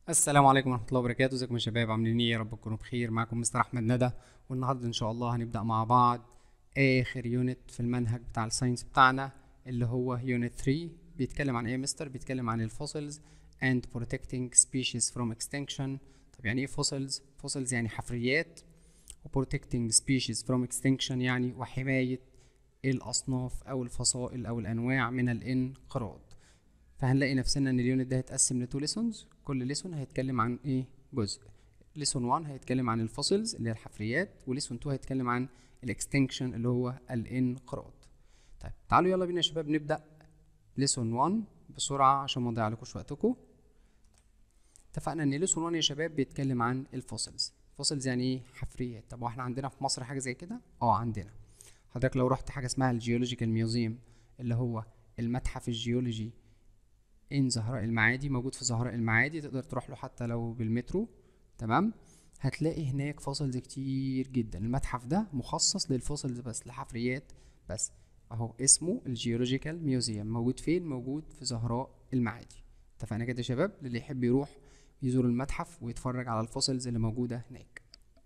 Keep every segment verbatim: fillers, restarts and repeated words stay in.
السلام عليكم ورحمة الله وبركاته. ازيكم يا شباب؟ عاملين ايه؟ يا رب تكونوا بخير. معاكم مستر احمد ندى، والنهارده ان شاء الله هنبدأ مع بعض اخر يونت في المنهج بتاع الساينس بتاعنا اللي هو يونت ثلاثة. بيتكلم عن ايه يا مستر؟ بيتكلم عن الفوسيلز and protecting species from extinction. طب يعني ايه فوسيلز؟ فوسيلز يعني حفريات، و protecting species from extinction يعني وحماية الاصناف او الفصائل او الانواع من الانقراض. فهنلاقي نفسنا ان اليونت ده هيتقسم لتو ليسونز، كل ليسون هيتكلم عن ايه؟ جزء. ليسون واحد هيتكلم عن الفوسيلز اللي هي الحفريات، وليسون اتنين هيتكلم عن الاكستنكشن اللي هو الانقراض. طيب تعالوا يلا بينا يا شباب نبدا ليسون واحد بسرعه عشان ما اضيع لكم وقتكم. اتفقنا ان ليسون واحد يا شباب بيتكلم عن الفوسيلز. فوسيلز يعني ايه؟ حفريات. طب واحنا عندنا في مصر حاجه زي كده؟ اه عندنا. حضرتك لو رحت حاجه اسمها الجيولوجيكال ميوزيوم اللي هو المتحف الجيولوجي ان زهراء المعادي، موجود في زهراء المعادي، تقدر تروح له حتى لو بالمترو. تمام. هتلاقي هناك فوسلز كتير جدا. المتحف ده مخصص للفوسلز بس، لحفريات بس. اهو اسمه الجيولوجيكال ميوزيوم. موجود فين؟ موجود في زهراء المعادي. اتفقنا كده يا شباب؟ اللي يحب يروح يزور المتحف ويتفرج على الفوسلز اللي موجوده هناك.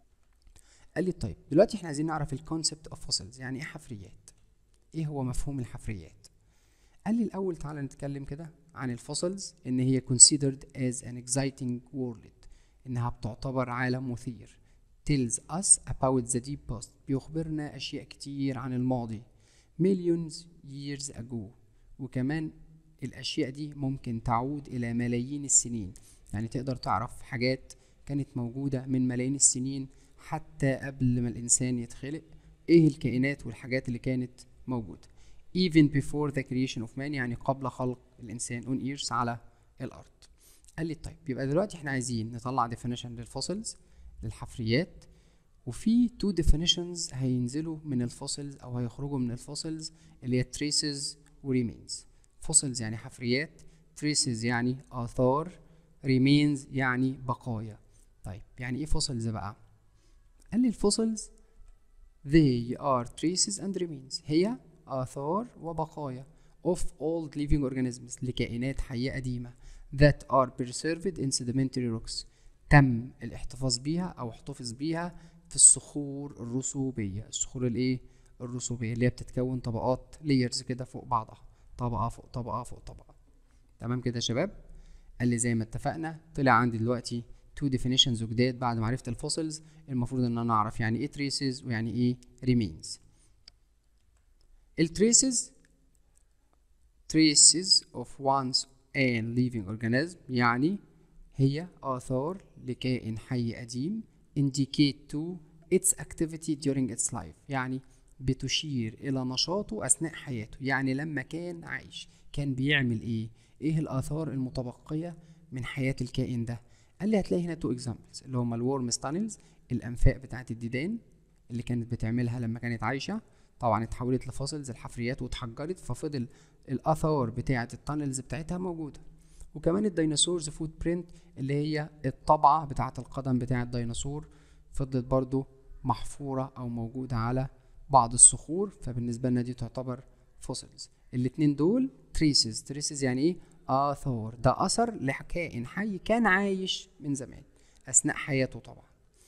قال لي طيب دلوقتي احنا عايزين نعرف الكونسبت اوف فوسلز، يعني ايه حفريات؟ ايه هو مفهوم الحفريات؟ قال لي الأول تعالى نتكلم كده عن الفوسلز، إن هي considered as an exciting world، إنها بتعتبر عالم مثير. tells us about the deep past، بيخبرنا أشياء كتير عن الماضي. millions years ago، وكمان الأشياء دي ممكن تعود إلى ملايين السنين، يعني تقدر تعرف حاجات كانت موجودة من ملايين السنين حتى قبل ما الإنسان يتخلق. إيه الكائنات والحاجات اللي كانت موجودة even before the creation of man، يعني قبل خلق الإنسان on earth، على الأرض. قال لي طيب يبقى دلوقتي احنا عايزين نطلع definition للفوسلز، للحفريات، وفي two definitions هينزلوا من الفوسلز أو هيخرجوا من الفوسلز، اللي هي traces و remains. فوسلز يعني حفريات، traces يعني آثار، remains يعني بقايا. طيب يعني ايه فوسلز بقى؟ قال لي الفوسلز they are traces and remains، هي آثار وبقايا of old living organisms، لكائنات حية قديمة that are preserved in sedimentary rocks، تم الاحتفاظ بيها أو احتفظ بيها في الصخور الرسوبية. الصخور الايه؟ الرسوبية، اللي هي بتتكون طبقات layers كده فوق بعضها، طبقة فوق طبقة فوق طبقة. تمام كده يا شباب؟ قال لي زي ما اتفقنا طلع عندي دلوقتي تو definitions جداد بعد ما عرفت الفوسلز. المفروض ان انا اعرف يعني ايه traces ويعني ايه remains. التريسز traces of once an living organism، يعني هي آثار لكائن حي قديم indicate to its activity during its life، يعني بتشير إلى نشاطه أثناء حياته، يعني لما كان عايش كان بيعمل إيه؟ إيه الآثار المتبقية من حياة الكائن ده؟ قال لي هتلاقي هنا تو examples اللي هما الورمز تانلز، الأنفاق بتاعت الديدان اللي كانت بتعملها لما كانت عايشة، طبعا اتحولت لفوسلز الحفريات واتحجرت، ففضل الاثار بتاعه التانلز بتاعتها موجوده. وكمان الديناصورز فوت برينت، اللي هي الطبعه بتاعه القدم بتاعه الديناصور، فضلت برضو محفوره او موجوده على بعض الصخور، فبالنسبه لنا دي تعتبر فوسلز. الاتنين دول تريسز. تريسز يعني ايه؟ اثار، ده اثر لكائن حي كان عايش من زمان اثناء حياته طبعا.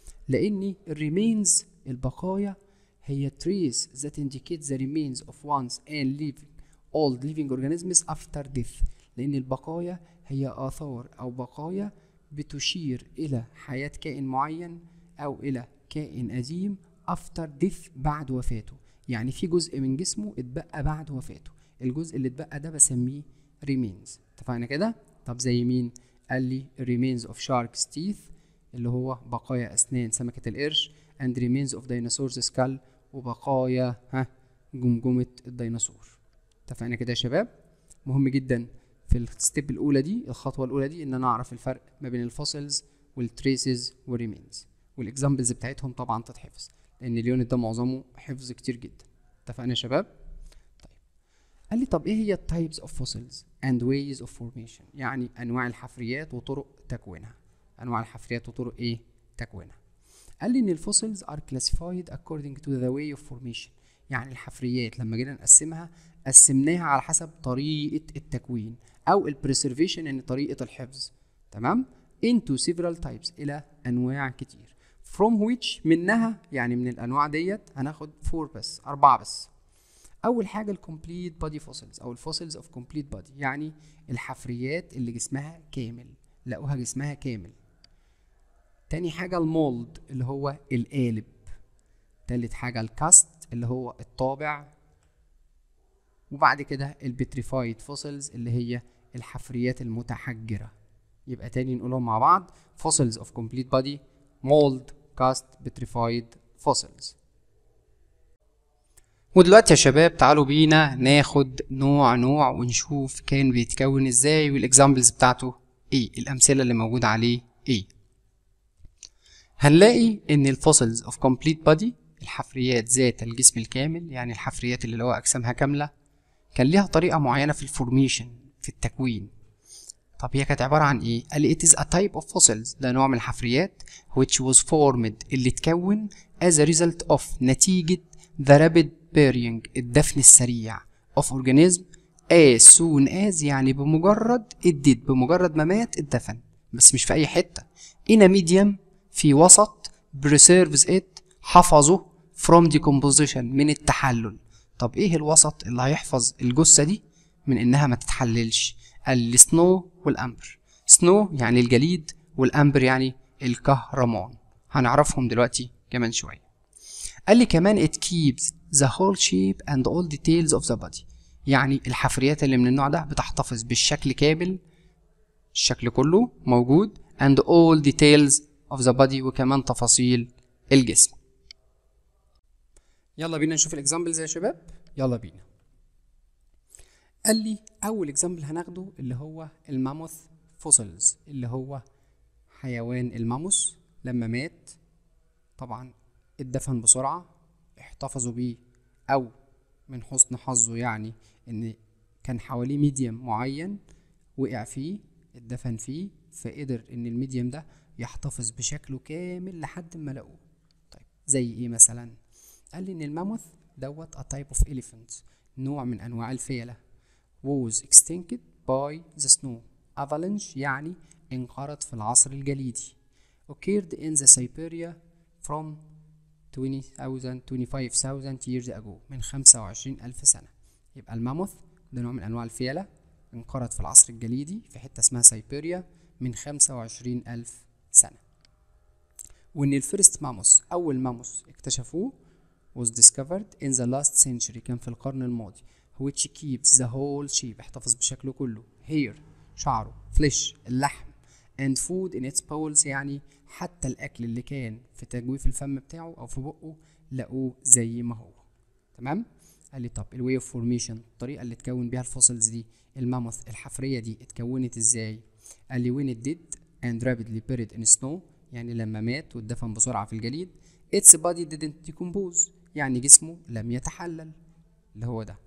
لان الريمينز البقايا هي trace that indicate the remains of once and living old living organisms after death، لأن البقايا هي آثار أو بقايا بتشير إلى حياة كائن معين أو إلى كائن قديم after death، بعد وفاته، يعني في جزء من جسمه اتبقى بعد وفاته، الجزء اللي اتبقى ده بسميه remains. اتفقنا كده؟ طب زي مين؟ قال لي remains of shark's teeth، اللي هو بقايا أسنان سمكة القرش، and remains of dinosaur's skull، وبقايا ها جمجمة الديناصور. اتفقنا كده يا شباب؟ مهم جدا في الستيب الأولى دي، الخطوة الأولى دي، إن أنا أعرف الفرق ما بين الفوسلز والتريسز والريمينز، والإكزامبلز بتاعتهم طبعا تتحفظ، لأن اليونت ده معظمه حفظ كتير جدا. اتفقنا يا شباب؟ طيب قال لي طب إيه هي التايبس أوف فوسلز and ways of formation، يعني أنواع الحفريات وطرق تكوينها. أنواع الحفريات وطرق إيه؟ تكوينها. قال لي ان الفوسلز are classified according to the way of formation، يعني الحفريات لما جينا نقسمها قسمناها على حسب طريقة التكوين او البريسرفيشن، ان طريقة الحفظ. تمام؟ into several types إلى أنواع كتير. from which منها يعني من الأنواع ديت هناخد four بس، أربعة بس. أول حاجة ال complete body fossils أو ال fossils of complete body، يعني الحفريات اللي جسمها كامل، لقوها جسمها كامل. تاني حاجة المولد اللي هو القالب. تالت حاجة الكاست اللي هو الطابع. وبعد كده البتريفايد فوسيلز اللي هي الحفريات المتحجرة. يبقى تاني نقولهم مع بعض: fossils of complete body، mold، cast، petrified fossils. ودلوقتي يا شباب تعالوا بينا ناخد نوع نوع ونشوف كان بيتكون ازاي والاكزامبلز بتاعته ايه، الامثلة اللي موجودة عليه ايه. هنلاقي ان الفوسيلز of complete body الحفريات ذات الجسم الكامل، يعني الحفريات اللي هو اجسامها كاملة، كان ليها طريقة معينة في الفورميشن، في التكوين. طب هي كانت عبارة عن ايه؟ قال لي it is a type of fossils، ده نوع من الحفريات which was formed اللي اتكون as a result of نتيجة the rapid burying الدفن السريع of organism as soon as يعني بمجرد الديد، بمجرد ما مات اتدفن، بس مش في أي حتة. in a medium في وسط preserves it حفظه from decomposition من التحلل. طب ايه الوسط اللي هيحفظ الجثة دي من انها ما تتحللش؟ قال السنو والامبر. سنو يعني الجليد، والامبر يعني الكهرمان، هنعرفهم دلوقتي كمان شوية. قال لي كمان it keeps the whole shape and all details of the body، يعني الحفريات اللي من النوع ده بتحتفظ بالشكل كامل، الشكل كله موجود، and all details of the body وكمان تفاصيل الجسم. يلا بينا نشوف الاكزامبلز يا شباب، يلا بينا. قال لي اول اكزامبل هناخده اللي هو الماموث فوسيلز، اللي هو حيوان الماموث لما مات طبعا اتدفن بسرعة، احتفظوا بيه او من حسن حظه يعني ان كان حواليه ميديم معين وقع فيه اتدفن فيه، فقدر ان الميديم ده يحتفظ بشكله كامل لحد ما لقوه. طيب زي ايه مثلا؟ قال لي ان الماموث دوت a type of elephant، نوع من انواع الفيلة، was extincted by the snow avalanche يعني انقرض في العصر الجليدي. occurred in the Siberia from twenty thousand twenty-five thousand years ago، من خمسة وعشرين ألف سنة. يبقى الماموث ده نوع من أنواع الفيلة انقرض في العصر الجليدي في حتة اسمها سيبيريا من خمسة وعشرين ألف سنة. وإن الفيرست ماموث أول ماموث اكتشفوه was discovered in the last century، كان في القرن الماضي، which keeps the whole shape احتفظ بشكله كله، hair شعره، flesh اللحم، and food in its bowels يعني حتى الأكل اللي كان في تجويف الفم بتاعه أو في بقه لقوه زي ما هو. تمام؟ قال لي طب الواي اوف فورميشن، الطريقة اللي اتكون بيها الفوسلز دي، الماموث الحفرية دي اتكونت ازاي؟ قال لي when it did and rapidly buried in snow، يعني لما مات واتدفن بسرعة في الجليد، its body didn't decompose يعني جسمه لم يتحلل، اللي هو ده.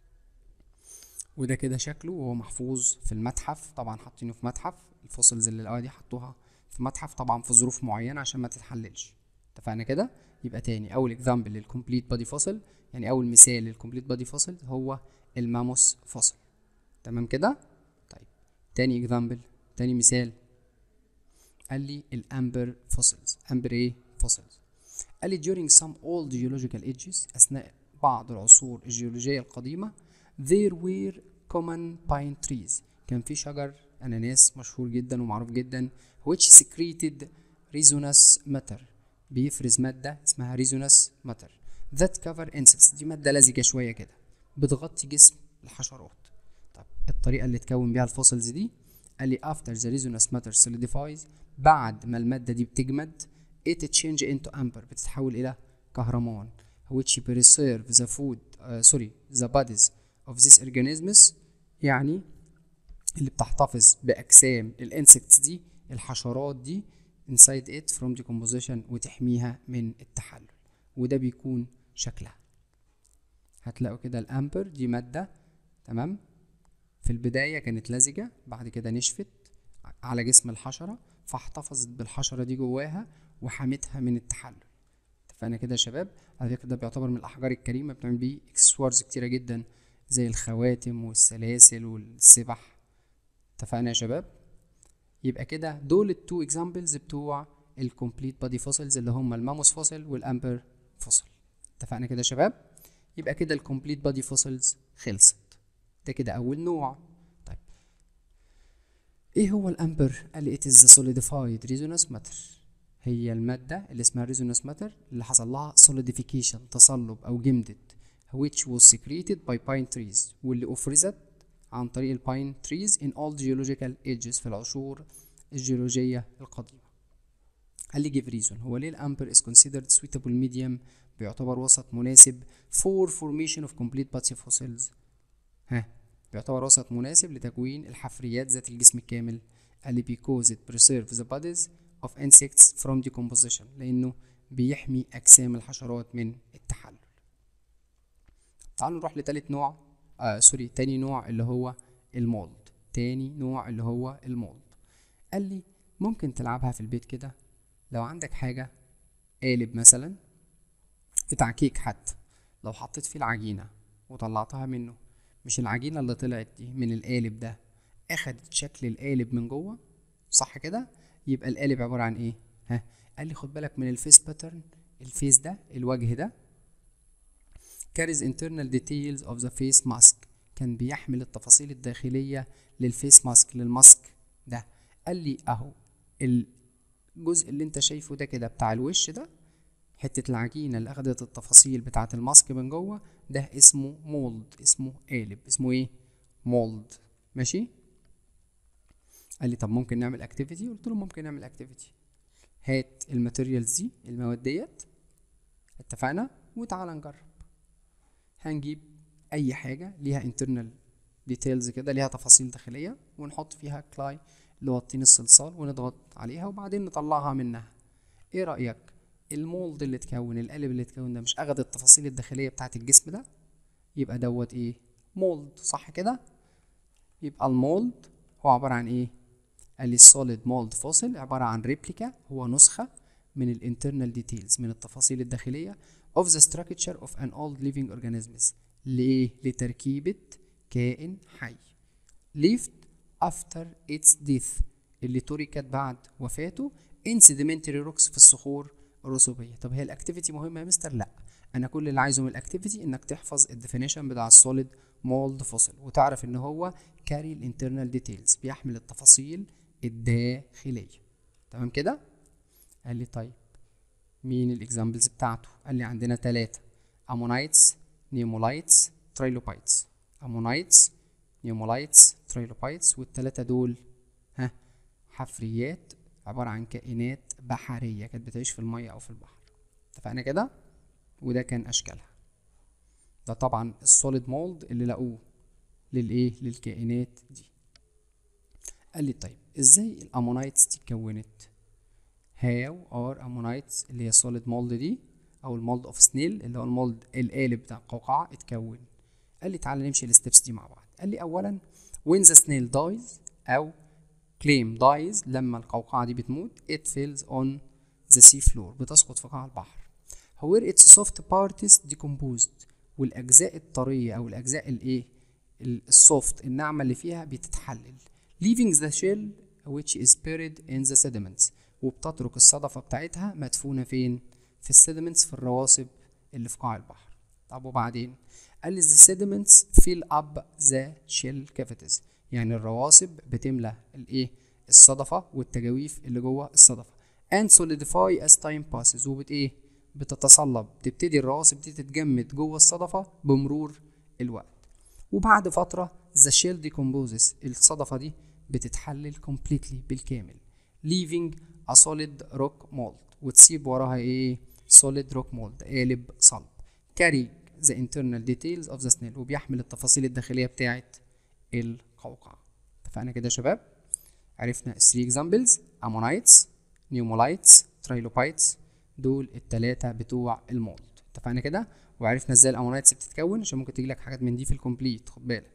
وده كده شكله وهو محفوظ في المتحف، طبعا حاطينه في متحف، الفوسلز اللي لقوها دي حطوها في متحف طبعا في ظروف معينة عشان ما تتحللش. اتفقنا كده؟ يبقى تاني اول اكزامبل للكومبليت بادي فوسل، يعني اول مثال للكومبليت بادي فوسل هو الماموث فوسل. تمام كده؟ طيب تاني اكزامبل، تاني مثال، قال لي الامبر فوسلز. امبر ايه؟ فوسلز. قال لي during some old geological ages، اثناء بعض العصور الجيولوجية القديمة، there were common pine trees، كان في شجر اناناس مشهور جدا ومعروف جدا، which secreted resinous matter، بيفرز مادة اسمها resinous matter that cover insects، دي مادة لزجة شوية كده بتغطي جسم الحشرات. طب الطريقة اللي تكون بيها الفوسلز دي، قال لي after the resinous matter solidifies، بعد ما المادة دي بتجمد، it change into amber، بتتحول إلى كهرمان، which preserve the food uh, sorry the bodies of these organisms، يعني اللي بتحتفظ بأجسام الانسكتس دي، الحشرات دي inside it from decomposition، وتحميها من التحلل. وده بيكون شكلها، هتلاقوا كده الامبر دي مادة، تمام، في البداية كانت لزجة، بعد كده نشفت على جسم الحشرة فاحتفظت بالحشرة دي جواها وحمتها من التحلل. اتفقنا كده يا شباب؟ على فكرة ده بيعتبر من الأحجار الكريمة، بتعمل بيه اكسسوارز كتيرة جدا زي الخواتم والسلاسل والسبح. اتفقنا يا شباب؟ يبقى كده دول التو اكزامبلز بتوع الكومبليت بادي فوسيلز اللي هم الماموس فوسيل والامبر فوسيل. اتفقنا كده يا شباب؟ يبقى كده الكومبليت بادي فوسيلز خلصت. ده كده اول نوع. طيب ايه هو الامبر؟ قال لي it is the solidified resonance matter. هي المادة اللي اسمها resonance matter اللي حصل لها solidification تصلب او جمدت which was secreted by pine trees واللي افرزت عن طريق الباين trees in all geological ages في العصور الجيولوجية القديمة. قال لي give reason. هو ليه الامبر is considered suitable medium بيعتبر وسط مناسب for formation of complete body fossils؟ ها بيعتبر وسط مناسب لتكوين الحفريات ذات الجسم الكامل. قال لي because it preserves the bodies of insects from decomposition لأنه بيحمي أجسام الحشرات من التحلل. تعالوا نروح لتالت نوع آه سوري تاني نوع اللي هو المولد. تاني نوع اللي هو المولد. قال لي ممكن تلعبها في البيت كده لو عندك حاجة قالب مثلا بتاع كيك، حتى لو حطيت فيه العجينة وطلعتها منه، مش العجينة اللي طلعت دي من القالب ده اخدت شكل القالب من جوه، صح كده؟ يبقى القالب عبارة عن ايه؟ ها قال لي خد بالك من الفيس باترن. الفيس ده الوجه ده carries internal details of the face mask، كان بيحمل التفاصيل الداخلية للفيس ماسك للماسك ده. قال لي اهو الجزء اللي انت شايفه ده كده بتاع الوش ده، حتة العجينة اللي اخدت التفاصيل بتاعة الماسك من جوه ده اسمه مولد، اسمه قالب، اسمه ايه؟ مولد. ماشي؟ قال لي طب ممكن نعمل اكتيفيتي؟ قلت له ممكن نعمل اكتيفيتي. هات الماتيريالز دي، المواد ديت، اتفقنا؟ وتعالى نجرب. هنجيب اي حاجة ليها internal details كده، ليها تفاصيل داخلية، ونحط فيها كلاي اللي هو الطين الصلصال ونضغط عليها وبعدين نطلعها منها. ايه رأيك؟ المولد اللي اتكون، القالب اللي اتكون ده مش اخد التفاصيل الداخلية بتاعة الجسم ده؟ يبقى دوت ايه؟ مولد، صح كده؟ يبقى المولد هو عبارة عن ايه؟ قال لي السوليد مولد فوسيل عبارة عن ريبليكا، هو نسخة من الانترنال ديتيلز، من التفاصيل الداخلية of the structure of an old living organisms. ليه؟ لتركيبة كائن حي. left after its death، اللي تركت بعد وفاته in sedimentary rocks، في الصخور الرسوبية. طب هي الاكتيفيتي مهمة يا مستر؟ لا، انا كل اللي عايزه من الاكتيفيتي انك تحفظ الديفينيشن بتاع السوليد مولد فوسيل، وتعرف ان هو كاري الانترنال ديتيلز، بيحمل التفاصيل الداخلية. تمام كده؟ قال لي طيب مين الاكزامبلز بتاعته؟ قال لي عندنا ثلاثة: امونايتس، نيومولايتس، ترايلوبايتس. امونايتس، نيومولايتس، ترايلوبايتس، والثلاثة دول ها حفريات عبارة عن كائنات بحرية كانت بتعيش في المية او في البحر. اتفقنا كده؟ وده كان اشكالها. ده طبعا السوليد مولد اللي لقوه للايه؟ للكائنات دي. قال لي طيب ازاي الامونايتس دي اتكونت؟ هاو ار امونايتس اللي هي السوليد مولد دي او المولد اوف سنيل اللي هو المولد القالب بتاع القوقعه اتكون. قال لي تعالى نمشي الستبس دي مع بعض. قال لي اولا when the snail dies او claim dies، لما القوقعه دي بتموت it falls on the sea floor، بتسقط في قاع البحر. where its soft parts decomposed، والاجزاء الطريه او الاجزاء الايه السوفت الناعمه اللي فيها بتتحلل. leaving the shell which is buried in the sediments، وبتترك الصدفه بتاعتها مدفونه فين؟ في السيدمنتس، في الرواسب اللي في قاع البحر. طب وبعدين؟ قال لي the sediments fill up the shell cavities، يعني الرواسب بتملى الايه؟ الصدفه والتجاويف اللي جوه الصدفه. and solidify as time passes، وبت ايه؟ بتتصلب، تبتدي الرواسب دي تتجمد جوه الصدفه بمرور الوقت. وبعد فتره the shell decomposes، الصدفه دي بتتحلل completely بالكامل، leaving a solid rock mold، وتسيب وراها ايه؟ solid rock mold، قالب صلب. carry the internal details of the snail، وبيحمل التفاصيل الداخليه بتاعه القوقعه. اتفقنا كده يا شباب؟ عرفنا three examples: ammonites، pneumolites، trilobites، دول التلاتة بتوع المولد. اتفقنا كده؟ وعرفنا ازاي الامونايتس بتتكون، عشان ممكن تجيلك حاجات من دي في الكومبليت، خد بالك.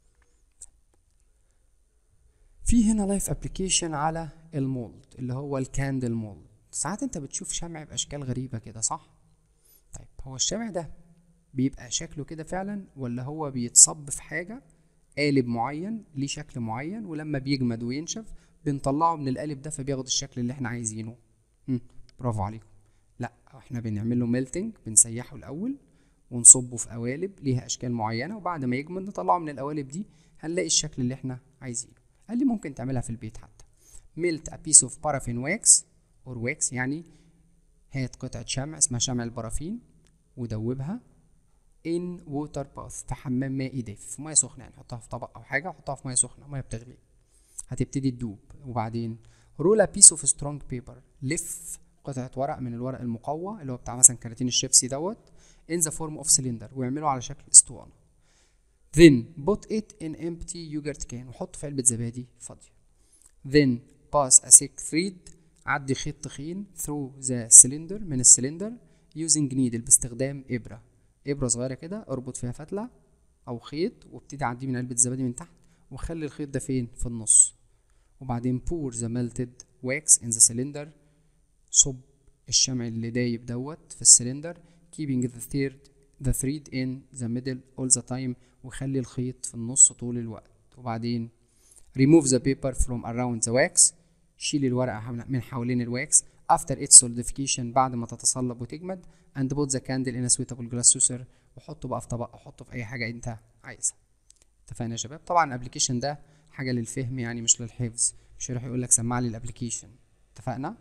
في هنا لايف ابلكيشن على المولد اللي هو الكاندل مولد. ساعات انت بتشوف شمع باشكال غريبه كده، صح؟ طيب هو الشمع ده بيبقى شكله كده فعلا، ولا هو بيتصب في حاجه قالب معين ليه شكل معين، ولما بيجمد وينشف بنطلعه من القالب ده فبياخد الشكل اللي احنا عايزينه. مم. برافو عليكم. لا، احنا بنعمل له ميلتنج، بنسيحه الاول ونصبه في قوالب ليها اشكال معينه، وبعد ما يجمد نطلعه من القوالب دي هنلاقي الشكل اللي احنا عايزينه. قال لي ممكن تعملها في البيت حتى. melt a piece of paraffin wax or wax، يعني هات قطعه شمع اسمها شمع البرافين ودوبها in water bath، في حمام مائي دافي، في ميه سخنه، يعني حطها في طبق او حاجه، حطها في ميه سخنه، ميه بتغلي هتبتدي تدوب. وبعدين roll a piece of strong paper، لف قطعه ورق من الورق المقوى اللي هو بتاع مثلا كراتين الشيبسي دوت in the form of cylinder، واعمله على شكل اسطوانه. then put it in empty yogurt can، وحطه في علبه زبادي فاضيه. then pass a thick thread، عدي خيط تخين through the cylinder، من السلندر using needle، باستخدام ابره ابره صغيره كده، اربط فيها فتله او خيط وابتدي اعديه من علبه الزبادي من تحت، وخلي الخيط ده فين؟ في النص. وبعدين pour the melted wax in the cylinder، صب الشمع اللي دايب دوت في السلندر keeping the thread the thread in the middle all the time، وخلي الخيط في النص طول الوقت. وبعدين remove the paper from around the wax، شيل الورقة من حوالين الواكس after its solidification، بعد ما تتصلب وتجمد and put the candle in a suitable glass saucer، وحطه بقى في طبق أو حطه في أي حاجة أنت عايزها. اتفقنا يا شباب؟ طبعا الابلكيشن ده حاجة للفهم يعني مش للحفظ، مش هيروح يقول لك سمع لي الابلكيشن. اتفقنا؟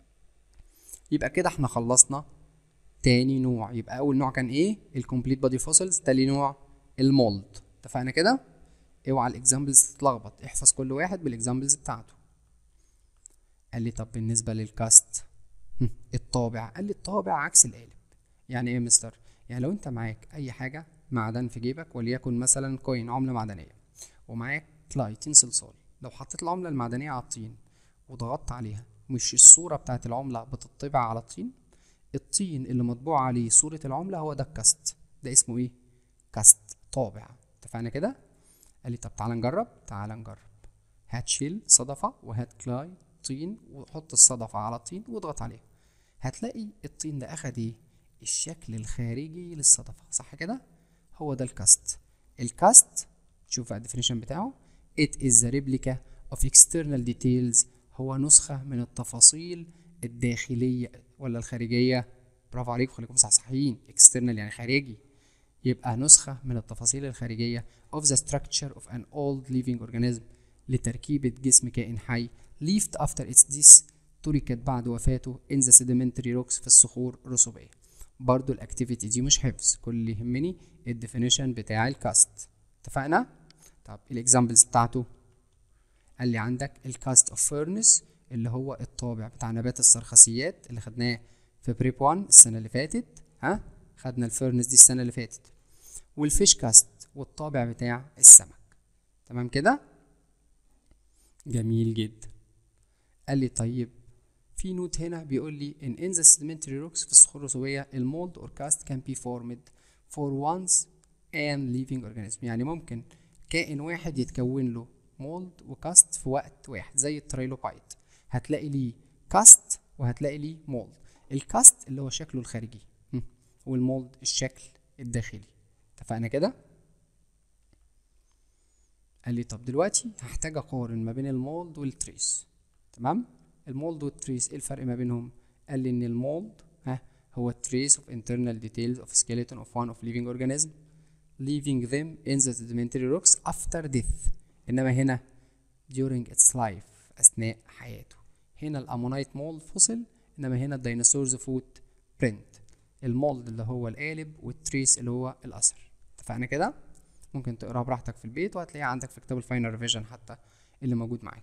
يبقى كده احنا خلصنا تاني نوع. يبقى أول نوع كان إيه؟ الكومبليت بادي فوسلز. تاني نوع المولد. اتفقنا كده؟ اوعى الاكزامبلز تتلخبط، احفظ كل واحد بالاكزامبلز بتاعته. قال لي طب بالنسبه للكاست الطابع، قال لي الطابع عكس القالب. يعني ايه يا مستر؟ يعني لو انت معاك اي حاجه معدن في جيبك، وليكن مثلا كوين، عمله معدنيه، ومعاك كلاي طين صلصال، لو حطيت العمله المعدنيه على الطين وضغطت عليها، مش الصوره بتاعت العمله بتطبع على الطين؟ الطين اللي مطبوع عليه صوره العمله هو ده الكاست، ده اسمه ايه؟ كاست، طابع. اتفقنا كده؟ قال لي طب تعالى نجرب. تعالى نجرب. هتشيل صدفة وهات كلاي طين وحط الصدفة على الطين واضغط عليها، هتلاقي الطين ده اخد ايه؟ الشكل الخارجي للصدفة، صح كده؟ هو ده الكاست. الكاست شوف بقى الديفينيشن بتاعه: it is the replica of external details، هو نسخة من التفاصيل الداخلية ولا الخارجية؟ برافو عليكم، خليكم صحصحيين. external يعني خارجي، يبقى نسخة من التفاصيل الخارجية of the structure of an old living organism، لتركيبة جسم كائن حي left after its death، تركت بعد وفاته in the sedimentary rocks، في الصخور الرسوبية. برضو الاكتيفيتي دي مش حفظ، كل اللي يهمني الديفينيشن بتاع الكاست. اتفقنا؟ طب الاكزامبلز بتاعته، قال لي عندك الكاست اوف فيرنس اللي هو الطابع بتاع نبات السرخسيات اللي خدناه في بريب واحد السنة اللي فاتت. ها؟ خدنا الفيرنس دي السنة اللي فاتت. والفيش كاست والطابع بتاع السمك. تمام كده؟ جميل جدا. قال لي طيب في نوت هنا بيقول لي in in the sedimentary rocks، في الصخور الرسوبية المولد or cast can be formed for once and living organism، يعني ممكن كائن واحد يتكون له مولد وكاست في وقت واحد، زي التريلوبايت هتلاقي ليه كاست وهتلاقي ليه مولد. الكاست اللي هو شكله الخارجي، والمولد الشكل الداخلي. اتفقنا كده؟ قال لي طب دلوقتي هحتاج اقارن ما بين المولد والتريس. تمام؟ المولد والتريس ايه الفرق ما بينهم؟ قال لي ان المولد ها هو trace of internal details of skeleton of one of living organism leaving them in the sedimentary rocks after death، انما هنا during its life، اثناء حياته. هنا الامونايت مولد فصل، انما هنا الديناصورز فوت برنت. المولد اللي هو القالب والتريس اللي هو الاثر. اتفقنا كده؟ ممكن تقراها براحتك في البيت وهتلاقيها عندك في كتاب الفاينل ريفيجن حتى اللي موجود معاك.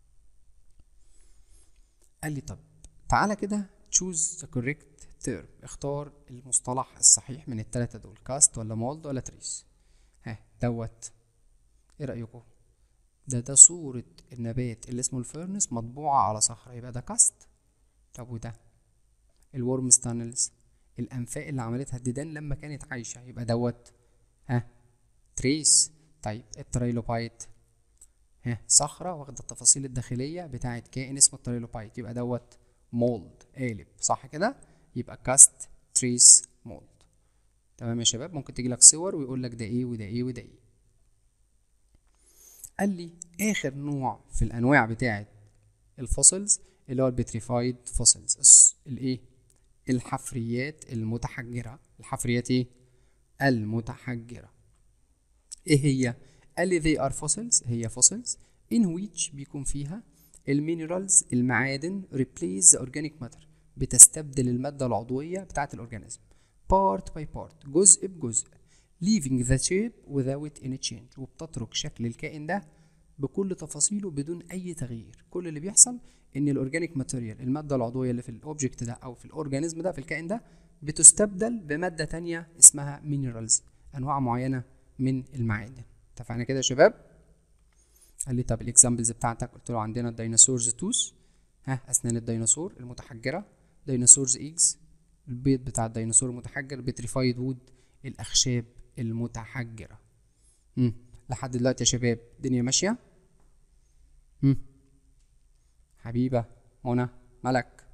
قال لي طب تعالى كده choose the correct term، اختار المصطلح الصحيح من التلاتة دول، كاست ولا مولد ولا تريس. ها دوت ايه رأيكم؟ ده ده صورة النبات اللي اسمه الفيرنس مطبوعة على صخرة، يبقى ده كاست. طب وده الورمز تانلز، الأنفاق اللي عملتها الديدان لما كانت عايشة، يبقى دوت ها تريس. طيب التريلوبايت ها صخرة واخدة التفاصيل الداخلية بتاعة كائن اسمه التريلوبايت، يبقى دوت مولد، قالب، صح كده؟ يبقى كاست تريس مولد. تمام يا شباب؟ ممكن تجي لك صور ويقول لك ده ايه وده ايه وده ايه. قال لي اخر نوع في الانواع بتاعة الفوسلز اللي هو البتريفايد فوسلز، الايه الحفريات المتحجرة. الحفريات ايه المتحجرة. ايه هي؟ قال لي they are fossils، هي fossils in which بيكون فيها المينرالز المعادن replace the organic matter، بتستبدل المادة العضوية بتاعة الأورجانيزم part by part، جزء بجزء leaving the shape without any change، وبتترك شكل الكائن ده بكل تفاصيله بدون أي تغيير. كل اللي بيحصل إن الأورجانيك ماتيريال، المادة العضوية اللي في الأوبجكت ده أو في الأورجانيزم ده، في الكائن ده، بتستبدل بمادة تانية اسمها مينرالز، أنواع معينة من المعادن. اتفقنا كده يا شباب؟ قال لي طب الاكزامبلز بتاعتك، قلت له عندنا الديناصورز توس، ها اسنان الديناصور المتحجره، ديناصورز ايجز البيض بتاع الديناصور المتحجر، بيتريفايد وود الاخشاب المتحجره. امم لحد دلوقتي يا شباب الدنيا ماشيه؟ امم حبيبه منى، ملك،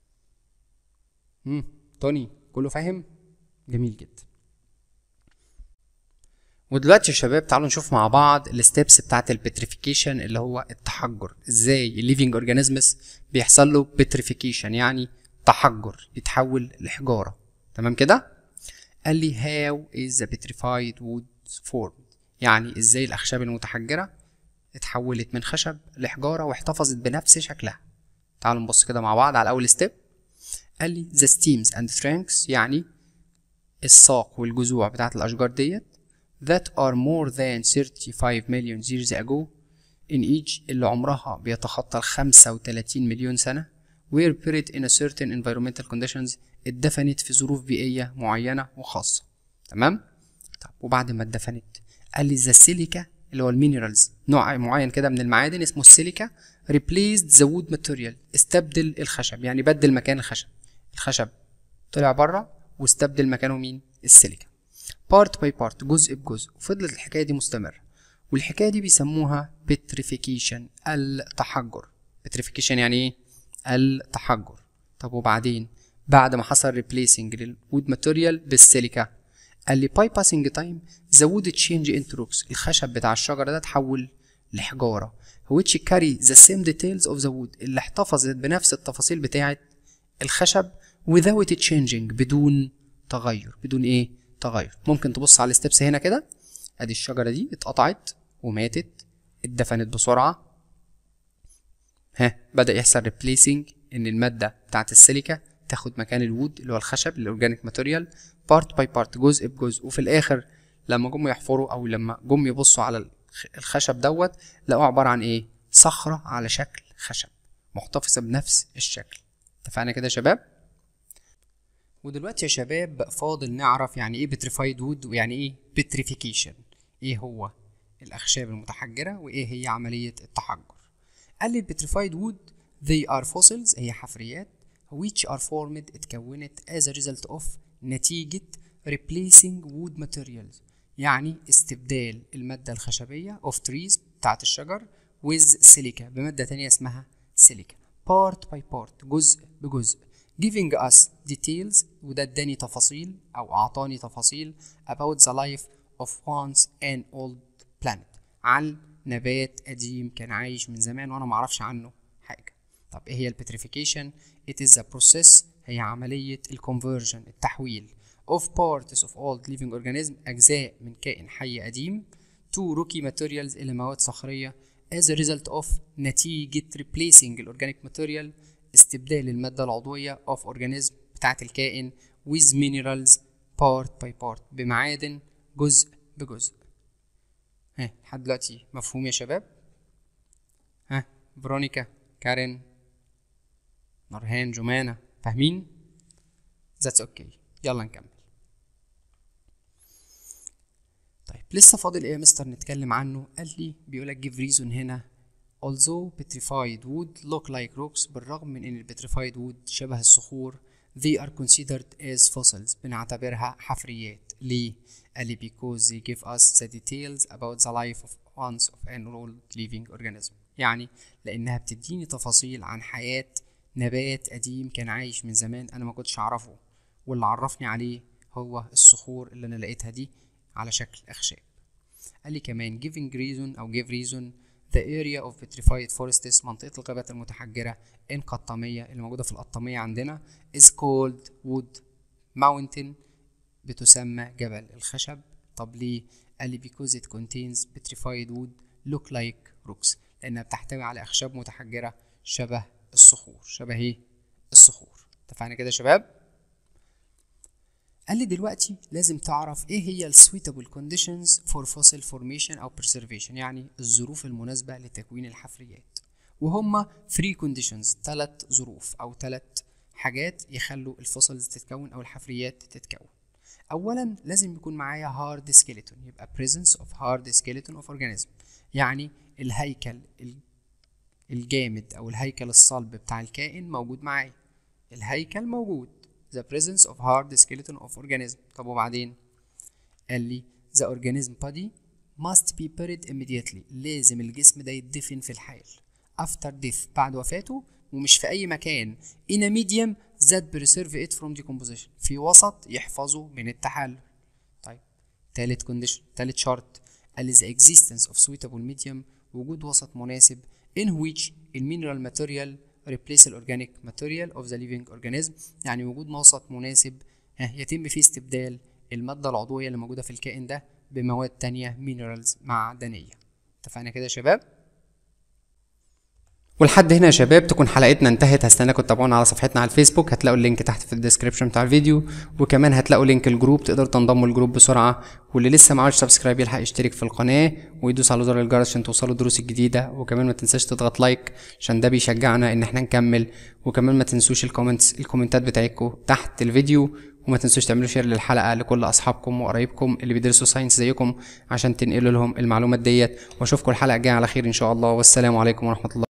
امم توني، كله فاهم؟ جميل جدا. ودلوقتي يا شباب تعالوا نشوف مع بعض الستبس بتاعت البتريفيكيشن اللي هو التحجر. ازاي الليفينج اورجانيزمز بيحصل له بتريفيكيشن، يعني تحجر، يتحول لحجاره. تمام كده؟ قال لي how is the petrified wood formed، يعني ازاي الاخشاب المتحجره اتحولت من خشب لحجاره واحتفظت بنفس شكلها. تعالوا نبص كده مع بعض على اول ستيب. قال لي the stems and trunks، يعني الساق والجذوع بتاعت الاشجار ديت that are more than thirty-five million years ago in age، اللي عمرها بيتخطى ال خمسة وتلاتين مليون سنة، were buried in a certain environmental conditions، اتدفنت في ظروف بيئية معينة وخاصة. تمام؟ طب وبعد ما اتدفنت قال لي the silica اللي هو المينرالز، نوع معين كده من المعادن اسمه السيليكا، replaced the wood material، استبدل الخشب، يعني بدل مكان الخشب. الخشب طلع بره واستبدل مكانه مين؟ السيليكا. بارت باي بارت، جزء بجزء، وفضلت الحكايه دي مستمره. والحكايه دي بيسموها بتريفيكيشن، التحجر. بتريفيكيشن يعني ايه؟ التحجر. طب وبعدين بعد ما حصل ريبليسنج للوود ماتيريال بالسيليكا، قال لي باي باسنج تايم ذا وود تشينج انتو روكس، الخشب بتاع الشجره ده اتحول لحجاره which carry the same details of the wood، اللي احتفظت بنفس التفاصيل بتاعه الخشب without changing، بدون تغير. بدون ايه؟ تغير. ممكن تبص على الستبس هنا كده، ادي الشجره دي اتقطعت وماتت، اتدفنت بسرعه، ها بدا يحصل ريبليسنج ان الماده بتاعه السيليكا تاخد مكان الوود اللي هو الخشب الاورجانيك ماتيريال، بارت باي بارت، جزء بجزء. وفي الاخر لما جم يحفروا او لما جم يبصوا على الخشب دوت، لقوه عباره عن ايه؟ صخره على شكل خشب محتفظه بنفس الشكل. اتفقنا كده يا شباب؟ ودلوقتي يا شباب فاضل نعرف يعني ايه بتريفايد وود ويعني ايه بتريفيكيشن، ايه هو الاخشاب المتحجره وايه هي عمليه التحجر. قال لي البتريفايد وود they are fossils، هي حفريات which are formed، اتكونت as a result of، نتيجه replacing wood materials، يعني استبدال الماده الخشبيه of trees بتاعت الشجر with silica، بماده تانية اسمها سيليكا، part by part، جزء بجزء، giving us details، وده اداني تفاصيل او اعطاني تفاصيل about the life of once an old planet، عن نبات قديم كان عايش من زمان وانا معرفش عنه حاجه. طب ايه هي البتريفيكيشن؟ it is a process، هي عمليه الكونفرجن، التحويل of parts of old living organism، اجزاء من كائن حي قديم to rocky materials، الى مواد صخريه as a result of، نتيجه replacing الاورجانيك material، استبدال المادة العضوية of organism بتاعة الكائن with minerals part by part، بمعادن جزء بجزء. ها لحد دلوقتي مفهوم يا شباب؟ ها فيرونيكا، كارين، نورهان، جمانة، فاهمين؟ that's okay. يلا نكمل. طيب لسه فاضل ايه يا مستر نتكلم عنه؟ قال لي بيقولك give reason هنا although petrified wood look like rocks، بالرغم من ان البتريفايد وود شبه الصخور، they are considered as fossils، بنعتبرها حفريات. ليه؟ قال لي because they give us the details about the life of once of an old living organism، يعني لانها بتديني تفاصيل عن حياة نبات قديم كان عايش من زمان انا ما كنتش اعرفه، واللي عرفني عليه هو الصخور اللي انا لقيتها دي على شكل اخشاب. قال لي كمان giving reason او give reason the area of petrified forests منطقة الغابات المتحجرة in قطامية اللي موجودة في القطامية عندنا is called wood mountain بتسمى جبل الخشب. طب ليه؟ قال لي because it contains petrified wood look like rocks لأنها بتحتوي على أخشاب متحجرة شبه الصخور. شبه إيه؟ الصخور. اتفقنا كده يا شباب؟ قال لي دلوقتي لازم تعرف ايه هي ال suitable conditions for fossil formation او preservation، يعني الظروف المناسبة لتكوين الحفريات، وهما three conditions تلات ظروف او تلات حاجات يخلوا الفوسلز تتكون او الحفريات تتكون. اولا لازم يكون معايا hard skeleton، يبقى presence of hard skeleton of organism، يعني الهيكل الجامد او الهيكل الصلب بتاع الكائن موجود معايا. الهيكل موجود the presence of hard skeleton of organism. طب وبعدين قال لي the organism body must be buried immediately، لازم الجسم ده يدفن في الحال after death بعد وفاته، ومش في أي مكان in a medium that preserve it from decomposition، في وسط يحفظه من التحلل. طيب تالت condition تالت شرط قال لي the existence of suitable medium، وجود وسط مناسب in which المينرال material replace الأورجانيك ماتيريال of the living organism، يعني وجود وسط مناسب يتم فيه استبدال المادة العضوية اللي موجودة في الكائن ده بمواد تانية minerals معدنية. اتفقنا كده يا شباب؟ ولحد هنا يا شباب تكون حلقتنا انتهت. هستناكم تتابعونا على صفحتنا على الفيسبوك، هتلاقوا اللينك تحت في الديسكريبشن بتاع الفيديو، وكمان هتلاقوا لينك الجروب تقدروا تنضموا الجروب بسرعه. واللي لسه ما عملش سبسكرايب يلحق يشترك في القناه ويدوس على زر الجرس عشان توصلوا الدروس الجديده، وكمان ما تنساش تضغط لايك عشان ده بيشجعنا ان احنا نكمل. وكمان ما تنسوش الكومنتس الكومنتات بتاعتكم تحت الفيديو، وما تنسوش تعملوا شير للحلقه لكل اصحابكم وقرايبكم اللي بيدرسوا ساينس زيكم عشان تنقلوا لهم المعلومات ديت. واشوفكم الحلقه الجايه على خير ان شاء الله، والسلام عليكم ورحمه الله.